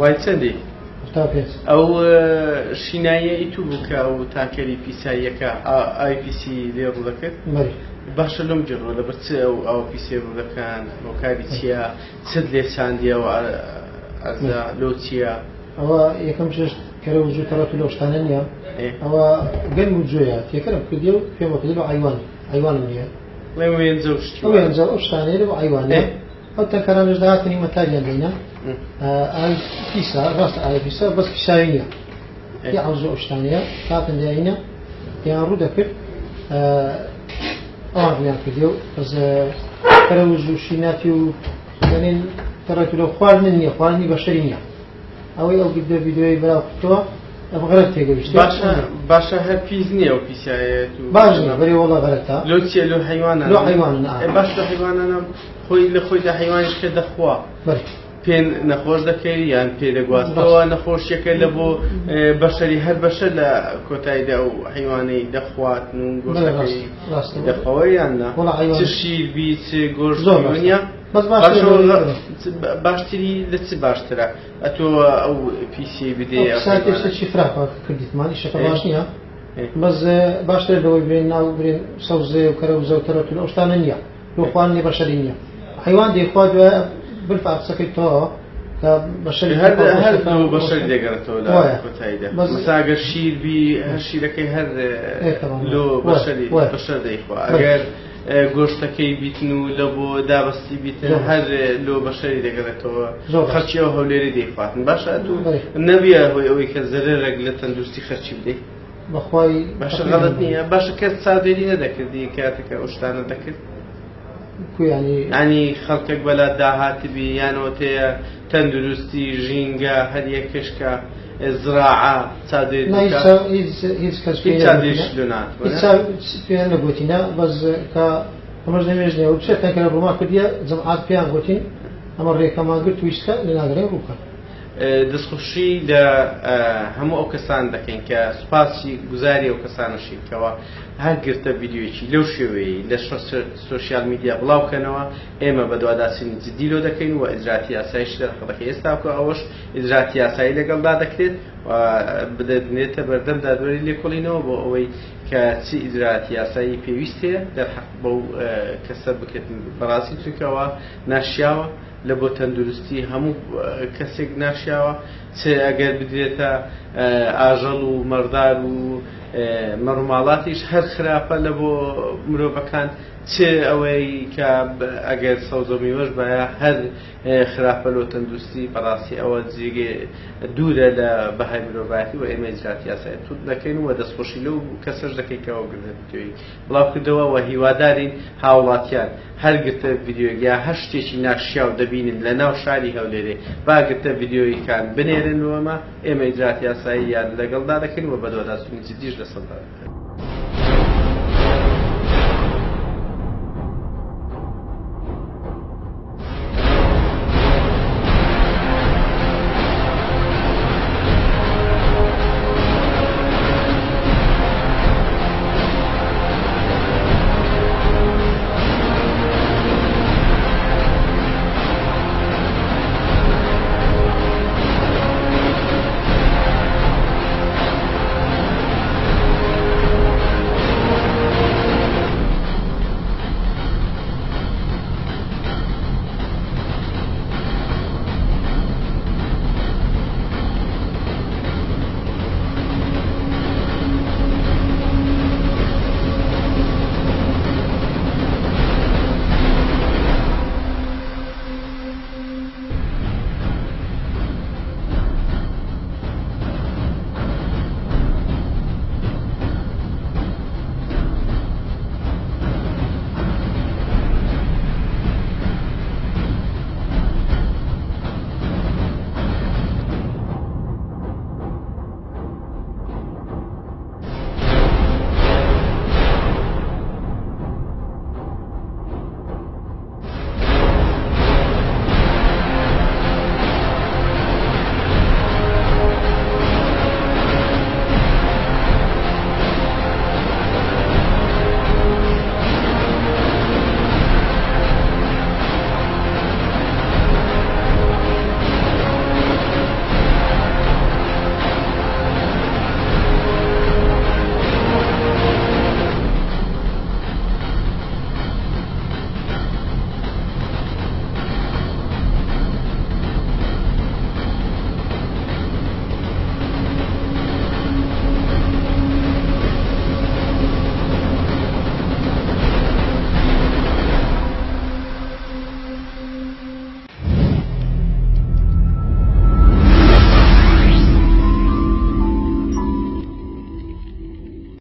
وای چەندی تا پێنج ئەو شیناییەی تو بوو کە ئەو تاکەری پیساییەکە IPC لێ ڕوو دەکرد بەری باشە لەم جێڕۆ لەبەر چ ئەو PC ڕوو دەکەن هۆکاری چییە چت لێ چاندیەوە ئەرزا لۆ چییە ئەوە یەکەم شش کەرە وجود تەڕەت لەو شتانە نییە ئەوە گەنم و جوێیە تێکەرم کردی و پێم وەکردی بە عیوان نییە وێنجە شتی وێنجە ئەو شتانەیە لە بە عیوانێ ئەو تەکەرانش داهاتنی مەتاریان دەینە پیسا ڕاستە پیسا بەس پیساوی نییە یا عەوزە ئەو شتانەیە کاتن داینە یان ڕوو دەکرد ئەوان ڕویان کردی و کەرە وجوشی ناتی و دەنێن تەڕەت لەو خواردن نییە خواردنی بەشەری نییە ئەوەی ئەو گردە ڤیدیۆی بەراو کردەوە ئەم غەلەت تێگەیشتی باشە هەر پیس نییە و پیسایەت و باش نییە بەرێ وەڵا غەلەتە لۆ چیە لۆ حیوانە لۆ حیوانە باش لە حیوانانە خۆی لە خۆیدا حیوانیش کە دەخوا پێ نەخۆش دەکەی یان پێ دەگوازەوە نەخۆشیەکە لە بۆ بەشەری هەر بەشە لە کۆتاییدا و حیوانەی دەخواتن و گۆشتەکەی دەخەوە یان نا چ شیربی چ گۆشت نییە باشتری لە چ باشترە ئەتۆ ئەو پیسی بدێ ساتێشتێکی فراکە کردیتمان ئیشەکە باش نییە بەس باشتر لەوەی برێن ناو برێن سەوزێ و کەرە و زەوتەرەت و ئەو شتانە نییە لۆ خواردنی بەشەری نییە حیوان دەیخوا دوایە بالفعل سەکەیتەوە کە بەشەری هەر بەشەری دەگەڕێتەوە لە کۆتاییدا مەسا ئەگەر شیربی هەر شیرەکەی هەر لۆ بەشەر دەیخوا ئەگەر گۆشتەکەی بیتن و لە بۆ دابەستی بیتن هەر لۆ بەشەری دەگەڕێتەوە خەرچیەوە هەولێری دەیخواتن باشە نەبیە هۆی ئەوەی کە زەرێرێک لە تەندروستی خەرچی بدەیت بەخوای باشە غەڵەت نییە باشە کەس چاودێری نەدەکردی کاتێکە ئەو شتانە دەکرد ینی خەڵکێک بەلا داهاتبی یانەوە تەیە تەندروستی ژینگە هەر یەکشکە زراعە پێیان نەگوتینە بەس کە ئەمەش نەوێژنێ و چێتەن کە ڕووما کردیە جەمعات پێیان گوتین ئەمە ڕێکەمان گرت تویشتە لە ناگەڕێ ڕووکە دەستخۆشی لە هەموو ئەو کەسان دەکەین کە سوپاسی گوزاری ئەو کەسانەشینکەوە هەر گرتە ڤیدیۆیەکی لەو شێوەیە لە سۆشیال میدیا بڵاوکەنەوە ئێمە بە دوواداسینی جدی لۆ دەکەین و ئیجراتی یاساییش لە خەڵکی ئێستا بکە ئەوەش ئیجراتی یاسایی لەگەڵدا دەکرێت بدەنێتە بەردەم دادوەری لێکۆڵینەوە بۆ ئەوەی کە چی ئیجراتی یاسایی پێویست هەیە دەرحەق بەو کەسە بکرێت بەڕاستی چونکەوە ناشیاوە لە بۆ تەندروستی هەموو کەسێک ناشیاوە چ ئەگەر بدرێتە ئاژەڵ و مەردار و مەڕووماڵاتیش هەر خراپە لە بۆ مرۆڤەکان چ ئەوەی کە ئەگەر سەوزە و میوەش بایە هەر خراپە لۆ تەندروستی بەڕاستی ئەوە جێگە دوورە لە بەهای مرۆڤایەتی و ئێمە ئیجراتی یاسایی توت دەکەین و دەستخۆشی لەو کەسەش دەکەین کەەوە گرتە ڤیدیۆیی بڵاو کردەوە و هیوادارین هاوڵاتیان هەر گرتە ڤیدیۆگیا هەر شتێکی ناشیاو دەبینن لە ناو شاری هەولێرێ با گرتە ڤیدیۆییکان بنێرن وەمە ئێمە ئیجراتی یاسایی یان لەگەڵدا دەکەین و بە دوواداستی جدیش لەسەڵدا دەکەین